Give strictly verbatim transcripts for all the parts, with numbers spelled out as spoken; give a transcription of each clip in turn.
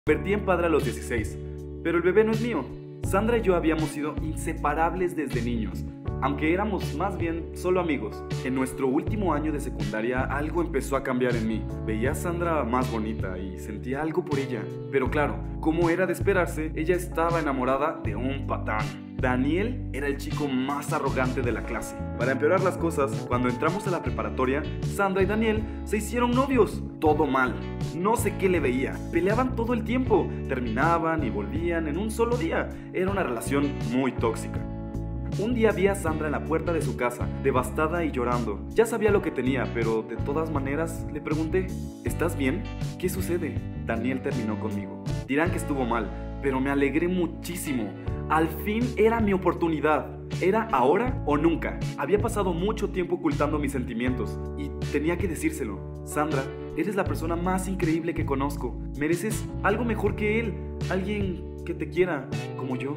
convertí en padre a los dieciséis, pero el bebé no es mío. Sandra y yo habíamos sido inseparables desde niños, aunque éramos más bien solo amigos. En nuestro último año de secundaria algo empezó a cambiar en mí. Veía a Sandra más bonita y sentía algo por ella. Pero claro, como era de esperarse, ella estaba enamorada de un patán. Daniel era el chico más arrogante de la clase. Para empeorar las cosas, cuando entramos a la preparatoria, Sandra y Daniel se hicieron novios. Todo mal. No sé qué le veía. Peleaban todo el tiempo. Terminaban y volvían en un solo día. Era una relación muy tóxica. Un día vi a Sandra en la puerta de su casa, devastada y llorando. Ya sabía lo que tenía, pero de todas maneras le pregunté: ¿estás bien? ¿Qué sucede? Daniel terminó conmigo. Dirán que estuvo mal, pero me alegré muchísimo. Al fin era mi oportunidad. Era ahora o nunca. Había pasado mucho tiempo ocultando mis sentimientos y tenía que decírselo. Sandra, eres la persona más increíble que conozco. Mereces algo mejor que él. Alguien que te quiera como yo.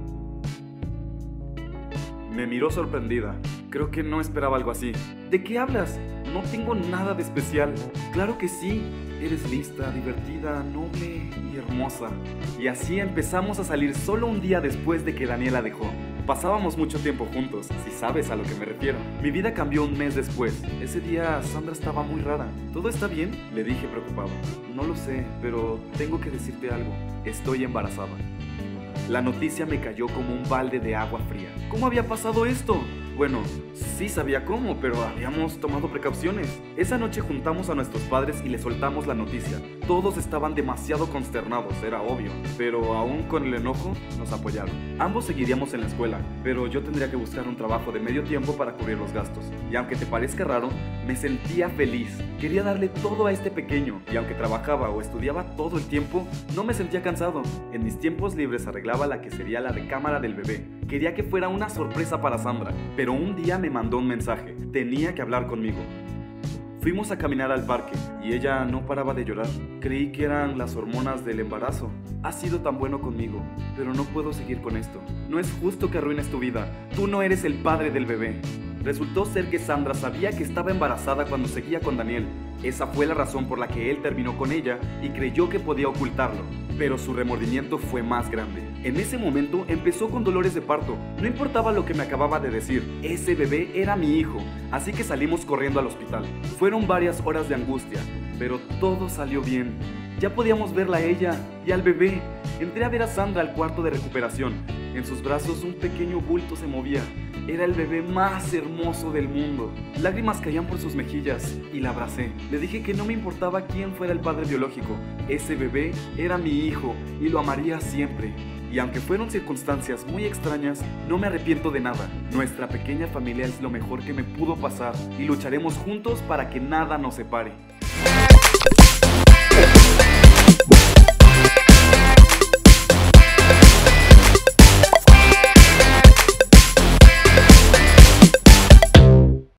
Me miró sorprendida. Creo que no esperaba algo así. ¿De qué hablas? No tengo nada de especial. Claro que sí. Eres lista, divertida, noble y hermosa. Y así empezamos a salir solo un día después de que Daniela dejó. Pasábamos mucho tiempo juntos, si sabes a lo que me refiero. Mi vida cambió un mes después. Ese día Sandra estaba muy rara. ¿Todo está bien?, le dije preocupado. No lo sé, pero tengo que decirte algo. Estoy embarazada. La noticia me cayó como un balde de agua fría. ¿Cómo había pasado esto? Bueno, sí sabía cómo, pero habíamos tomado precauciones. Esa noche juntamos a nuestros padres y les soltamos la noticia. Todos estaban demasiado consternados, era obvio, pero aún con el enojo, nos apoyaron. Ambos seguiríamos en la escuela, pero yo tendría que buscar un trabajo de medio tiempo para cubrir los gastos. Y aunque te parezca raro, me sentía feliz. Quería darle todo a este pequeño, y aunque trabajaba o estudiaba todo el tiempo, no me sentía cansado. En mis tiempos libres arreglaba la que sería la recámara del bebé. Quería que fuera una sorpresa para Sandra, pero un día me mandó un mensaje. Tenía que hablar conmigo. Fuimos a caminar al parque y ella no paraba de llorar. Creí que eran las hormonas del embarazo. Has sido tan bueno conmigo, pero no puedo seguir con esto. No es justo que arruines tu vida. Tú no eres el padre del bebé. Resultó ser que Sandra sabía que estaba embarazada cuando seguía con Daniel. Esa fue la razón por la que él terminó con ella y creyó que podía ocultarlo. Pero su remordimiento fue más grande. En ese momento empezó con dolores de parto. No importaba lo que me acababa de decir, ese bebé era mi hijo. Así que salimos corriendo al hospital. Fueron varias horas de angustia, pero todo salió bien. Ya podíamos verla a ella y al bebé. Entré a ver a Sandra al cuarto de recuperación. En sus brazos un pequeño bulto se movía. Era el bebé más hermoso del mundo. Lágrimas caían por sus mejillas y la abracé. Le dije que no me importaba quién fuera el padre biológico. Ese bebé era mi hijo y lo amaría siempre. Y aunque fueron circunstancias muy extrañas, no me arrepiento de nada. Nuestra pequeña familia es lo mejor que me pudo pasar y lucharemos juntos para que nada nos separe.